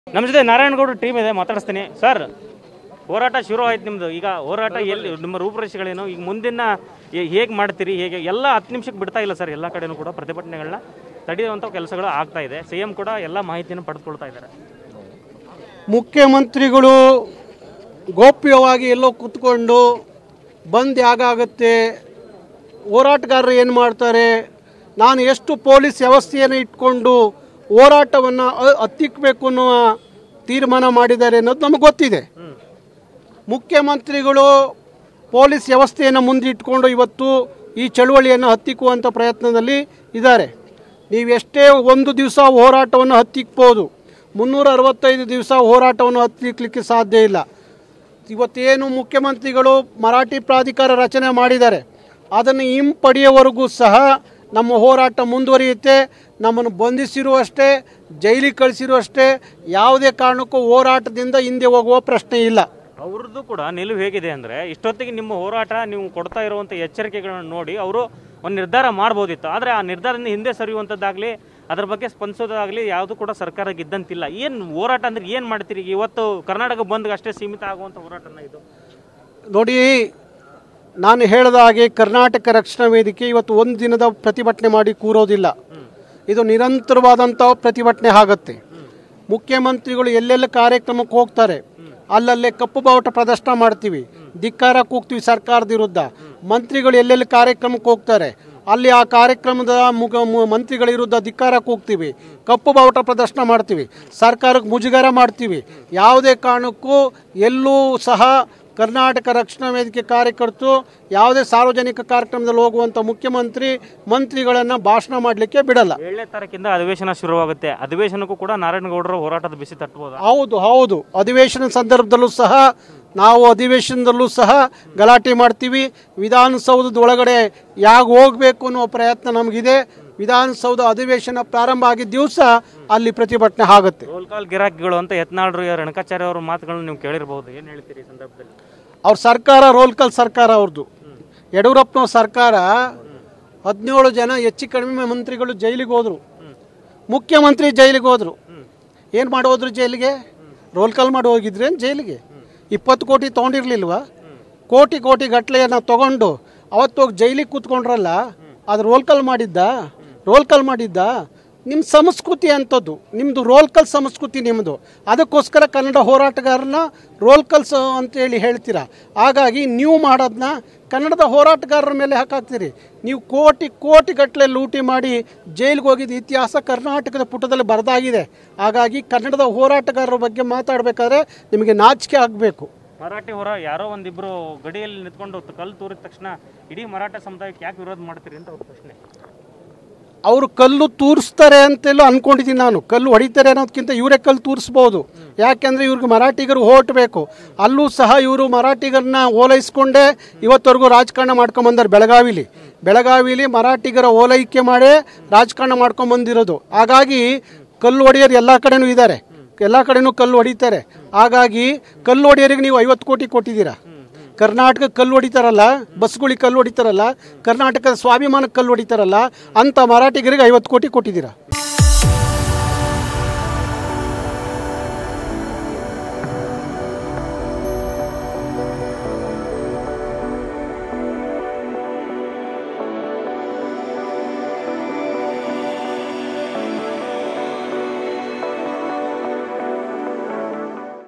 ನಮ್ಮ ಜೊತೆ ನಾರಾಯಣಗೌಡ ಟೀಮ್ ಇದೆ, ಮಾತಾಡಿಸ್ತೀನಿ. ಸರ್, ಹೋರಾಟ ಶುರು ಆಯ್ತು ನಿಮ್ಮದು. ಈಗ ಹೋರಾಟ ಎಲ್ಲಿ, ನಿಮ್ಮ ರೂಪುರೇಷೆಗಳೇನು, ಈಗ ಮುಂದಿನ ಹೇಗೆ ಮಾಡ್ತೀರಿ, ಹೇಗೆ? ಎಲ್ಲ 10 ನಿಮಿಷಕ್ಕೆ ಬಿಡ್ತಾ ಇಲ್ಲ ಸರ್. ಎಲ್ಲ ಕಡೆಯೂ ಕೂಡ ಪ್ರತಿಭಟನೆಗಳನ್ನ ತಡೆಯುವಂಥ ಕೆಲಸಗಳು ಆಗ್ತಾ ಇದೆ. CM ಕೂಡ ಎಲ್ಲ ಮಾಹಿತಿಯನ್ನು ಪಡೆದುಕೊಳ್ತಾ ಇದ್ದಾರೆ. ಮುಖ್ಯಮಂತ್ರಿಗಳು ಗೌಪ್ಯವಾಗಿ ಎಲ್ಲೋ ಕೂತ್ಕೊಂಡು ಬಂದ್ ಯಾಗಾಗುತ್ತೆ, ಹೋರಾಟಗಾರರು ಏನು ಮಾಡ್ತಾರೆ, ನಾನು ಎಷ್ಟು ಪೊಲೀಸ್ ವ್ಯವಸ್ಥೆಯನ್ನು ಇಟ್ಕೊಂಡು ಹೋರಾಟವನ್ನು ಹತ್ತಿಕ್ಕಬೇಕು ಅನ್ನುವ ತೀರ್ಮಾನ ಮಾಡಿದ್ದಾರೆ ಅನ್ನೋದು ನಮಗೆ ಗೊತ್ತಿದೆ. ಮುಖ್ಯಮಂತ್ರಿಗಳು ಪೊಲೀಸ್ ವ್ಯವಸ್ಥೆಯನ್ನು ಮುಂದಿಟ್ಕೊಂಡು ಇವತ್ತು ಈ ಚಳುವಳಿಯನ್ನು ಹತ್ತಿಕ್ಕುವಂಥ ಪ್ರಯತ್ನದಲ್ಲಿ ಇದ್ದಾರೆ. ನೀವೆಷ್ಟೇ ಒಂದು ದಿವಸ ಹೋರಾಟವನ್ನು ಹತ್ತಿಕ್ಬೋದು, 365 ದಿವಸ ಹೋರಾಟವನ್ನು ಹತ್ತಿಕ್ಕಲಿಕ್ಕೆ ಸಾಧ್ಯ ಇಲ್ಲ. ಇವತ್ತೇನು ಮುಖ್ಯಮಂತ್ರಿಗಳು ಮರಾಠಿ ಪ್ರಾಧಿಕಾರ ರಚನೆ ಮಾಡಿದ್ದಾರೆ, ಅದನ್ನು ಹಿಂಪಡೆಯುವವರೆಗೂ ಸಹ ನಮ್ಮ ಹೋರಾಟ ಮುಂದುವರಿಯುತ್ತೆ. ನಮ್ಮನ್ನು ಬಂಧಿಸಿರುವಷ್ಟೇ, ಜೈಲಿಗೆ ಕಳಿಸಿರುವಷ್ಟೇ, ಯಾವುದೇ ಕಾರಣಕ್ಕೂ ಹೋರಾಟದಿಂದ ಹಿಂದೆ ಹೋಗುವ ಪ್ರಶ್ನೆ ಇಲ್ಲ. ಅವ್ರದ್ದು ಕೂಡ ನಿಲುವು ಹೇಗಿದೆ ಅಂದರೆ, ಇಷ್ಟೊತ್ತಿಗೆ ನಿಮ್ಮ ಹೋರಾಟ ನೀವು ಕೊಡ್ತಾ ಇರುವಂಥ ಎಚ್ಚರಿಕೆಗಳನ್ನು ನೋಡಿ ಅವರು ಒಂದು ನಿರ್ಧಾರ ಮಾಡ್ಬೋದಿತ್ತು. ಆದರೆ ಆ ನಿರ್ಧಾರದಿಂದ ಹಿಂದೆ ಸರಿಯುವಂಥದ್ದಾಗಲಿ, ಅದರ ಬಗ್ಗೆ ಸ್ಪಂದಿಸೋದಾಗಲಿ ಯಾವುದು ಕೂಡ ಸರ್ಕಾರಕ್ಕೆ ಇದ್ದಂತಿಲ್ಲ. ಏನು ಹೋರಾಟ ಅಂದರೆ ಏನು ಮಾಡ್ತೀರಿ? ಇವತ್ತು ಕರ್ನಾಟಕ ಬಂದ್ಗೆ ಅಷ್ಟೇ ಸೀಮಿತ ಆಗುವಂಥ ಹೋರಾಟನ ಇದು? ನೋಡಿ, ನಾನು ಹೇಳಿದ ಹಾಗೆ ಕರ್ನಾಟಕ ರಕ್ಷಣಾ ವೇದಿಕೆ ಇವತ್ತು ಒಂದು ದಿನದ ಪ್ರತಿಭಟನೆ ಮಾಡಿ ಕೂರೋದಿಲ್ಲ. ಇದು ನಿರಂತರವಾದಂಥ ಪ್ರತಿಭಟನೆ ಆಗುತ್ತೆ. ಮುಖ್ಯಮಂತ್ರಿಗಳು ಎಲ್ಲೆಲ್ಲ ಕಾರ್ಯಕ್ರಮಕ್ಕೆ ಹೋಗ್ತಾರೆ, ಅಲ್ಲಲ್ಲೇ ಕಪ್ಪು ಬಾವುಟ ಪ್ರದರ್ಶನ ಮಾಡ್ತೀವಿ, ಧಿಕ್ಕಾರ ಕೂಗ್ತೀವಿ ಸರ್ಕಾರದ ವಿರುದ್ಧ. ಮಂತ್ರಿಗಳು ಎಲ್ಲೆಲ್ಲಿ ಕಾರ್ಯಕ್ರಮಕ್ಕೆ ಹೋಗ್ತಾರೆ, ಅಲ್ಲಿ ಆ ಕಾರ್ಯಕ್ರಮದ ಮಂತ್ರಿಗಳ ವಿರುದ್ಧ ಧಿಕ್ಕಾರ ಕೂಗ್ತೀವಿ, ಕಪ್ಪು ಬಾವುಟ ಪ್ರದರ್ಶನ ಮಾಡ್ತೀವಿ, ಸರ್ಕಾರಕ್ಕೆ ಮುಜುಗರ ಮಾಡ್ತೀವಿ. ಯಾವುದೇ ಕಾರಣಕ್ಕೂ ಎಲ್ಲೂ ಸಹ ಕರ್ನಾಟಕ ರಕ್ಷಣಾ ವೇದಿಕೆ ಕಾರ್ಯಕರ್ತರು ಯಾವುದೇ ಸಾರ್ವಜನಿಕ ಕಾರ್ಯಕ್ರಮದಲ್ಲಿ ಹೋಗುವಂಥ ಮಂತ್ರಿಗಳನ್ನು ಭಾಷಣ ಮಾಡಲಿಕ್ಕೆ ಬಿಡಲ್ಲ. 7ನೇ ತಾರೀಕಿಂದ ಅಧಿವೇಶನ ಶುರುವಾಗುತ್ತೆ. ಅಧಿವೇಶನಕ್ಕೂ ಕೂಡ ನಾರಾಯಣಗೌಡರ ಹೋರಾಟದ ಬಿಸಿ ತಟ್ಟಬಹುದು. ಹೌದು. ಅಧಿವೇಶನ ಸಂದರ್ಭದಲ್ಲೂ ಸಹ ನಾವು ಅಧಿವೇಶನದಲ್ಲೂ ಸಹ ಗಲಾಟೆ ಮಾಡ್ತೀವಿ. ವಿಧಾನಸೌಧದ ಒಳಗಡೆ ಹೋಗಬೇಕು ಅನ್ನೋ ಪ್ರಯತ್ನ ನಮಗಿದೆ. ವಿಧಾನಸೌಧ ಅಧಿವೇಶನ ಪ್ರಾರಂಭ ಆಗಿದ್ದ ದಿವಸ ಅಲ್ಲಿ ಪ್ರತಿಭಟನೆ ಆಗುತ್ತೆ. ರೋಲ್ ಕಾಲ್ ಗಿರಾಕಿಗಳು ಅಂತ ಯತ್ನಾಳ್ರು, ರೇಣುಕಾಚಾರ್ಯ ಅವರ ಮಾತುಗಳನ್ನು ನೀವು ಕೇಳಿರಬಹುದು. ಏನು ಹೇಳ್ತೀರಿ ಈ ಸಂದರ್ಭದಲ್ಲಿ? ಅವ್ರ ಸರ್ಕಾರ ರೋಲ್ ಕಾಲ್ ಸರ್ಕಾರ ಅವ್ರದ್ದು. ಯಡಿಯೂರಪ್ಪನವ್ರ ಸರ್ಕಾರ 17 ಜನ ಹೆಚ್ಚು ಕಡಿಮೆ ಮಂತ್ರಿಗಳು ಜೈಲಿಗೆ ಹೋದ್ರು, ಮುಖ್ಯಮಂತ್ರಿ ಜೈಲಿಗೆ ಹೋದ್ರು. ಏನು ಮಾಡಿ ಹೋದ್ರು ಜೈಲಿಗೆ? ರೋಲ್ ಕಾಲ್ ಮಾಡಿ ಹೋಗಿದ್ರೆ ಜೈಲಿಗೆ. 20 ಕೋಟಿ ತೊಗೊಂಡಿರ್ಲಿಲ್ವಾ? ಕೋಟಿ ಗಟ್ಟಲೆಯನ್ನು ತೊಗೊಂಡು ಅವತ್ತು ಹೋಗಿ ಜೈಲಿಗೆ ಕೂತ್ಕೊಂಡ್ರಲ್ಲ, ಅದು ರೋಲ್ ಕಾಲ್ ಮಾಡಿದ್ದ? ನಿಮ್ಮ ಸಂಸ್ಕೃತಿ ಅಂಥದ್ದು, ನಿಮ್ಮದು ರೋಲ್ ಕಾಲ್ ಸಂಸ್ಕೃತಿ ನಿಮ್ಮದು. ಅದಕ್ಕೋಸ್ಕರ ಕನ್ನಡ ಹೋರಾಟಗಾರನ ರೋಲ್ ಕಾಲ್ಸ್ ಅಂತೇಳಿ ಹೇಳ್ತೀರಾ. ಹಾಗಾಗಿ ನೀವು ಮಾಡೋದನ್ನ ಕನ್ನಡದ ಹೋರಾಟಗಾರರ ಮೇಲೆ ಹಾಕಾಕ್ತೀರಿ. ನೀವು ಕೋಟಿ ಗಟ್ಟಲೆ ಲೂಟಿ ಮಾಡಿ ಜೈಲಿಗೆ ಹೋಗಿದ್ದ ಇತಿಹಾಸ ಕರ್ನಾಟಕದ ಪುಟದಲ್ಲಿ ಬರೆದಾಗಿದೆ. ಹಾಗಾಗಿ ಕನ್ನಡದ ಹೋರಾಟಗಾರರ ಬಗ್ಗೆ ಮಾತಾಡಬೇಕಾದ್ರೆ ನಿಮಗೆ ನಾಚಿಕೆ ಆಗಬೇಕು. ಮರಾಠಿ ಯಾರೋ ಒಂದಿಬ್ಬರು ಗಡಿಯಲ್ಲಿ ನಿಂತ್ಕೊಂಡು ಕಲ್ಲು ತೂರಿದ ತಕ್ಷಣ ಇಡೀ ಮರಾಠ ಸಮುದಾಯಕ್ಕೆ ಯಾಕೆ ವಿರೋಧ ಮಾಡ್ತೀರಿ ಅಂತ ಅವ್ರ ಪ್ರಶ್ನೆ. ಅವರು ಕಲ್ಲು ತೂರಿಸ್ತಾರೆ ಅಂತೆಲ್ಲ ಅಂದ್ಕೊಂಡಿದ್ದೀನಿ ನಾನು. ಕಲ್ಲು ಹೊಡಿತಾರೆ ಅನ್ನೋದಕ್ಕಿಂತ ಇವರೇ ಕಲ್ಲು ತೂರಿಸ್ಬೋದು. ಯಾಕೆಂದರೆ ಇವ್ರಿಗೆ ಮರಾಠಿಗರು ಓಟ್ ಬೇಕು. ಅಲ್ಲೂ ಸಹ ಇವರು ಮರಾಠಿಗರನ್ನ ಓಲೈಸ್ಕೊಂಡೇ ಇವತ್ತವರೆಗೂ ರಾಜಕಾರಣ ಮಾಡ್ಕೊಂಬಂದಾರೆ. ಬೆಳಗಾವಿಲಿ ಮರಾಠಿಗರ ಓಲೈಕೆ ಮಾಡೇ ರಾಜಕಾರಣ ಮಾಡ್ಕೊಂಬಂದಿರೋದು. ಹಾಗಾಗಿ ಕಲ್ಲು ಹೊಡೆಯೋರು ಎಲ್ಲ ಕಡೆನೂ ಇದ್ದಾರೆ, ಎಲ್ಲ ಕಡೆನೂ ಕಲ್ಲು ಹೊಡಿತಾರೆ. ಹಾಗಾಗಿ ಕಲ್ಲು ಹೊಡೆಯೋರಿಗೆ ನೀವು 50 ಕೋಟಿ ಕೊಟ್ಟಿದ್ದೀರಾ. ಕರ್ನಾಟಕಕ್ಕೆ ಕಲ್ಲು ಹೊಡಿತಾರಲ್ಲ, ಬಸ್ಗಳಿಗೆ ಕಲ್ಲು ಹೊಡಿತಾರಲ್ಲ, ಕರ್ನಾಟಕದ ಸ್ವಾಭಿಮಾನಕ್ಕೆ ಕಲ್ಲು ಹೊಡಿತಾರಲ್ಲ, ಅಂಥ ಮರಾಠಿಗರಿಗೆ 50 ಕೋಟಿ ಕೊಟ್ಟಿದ್ದೀರಾ.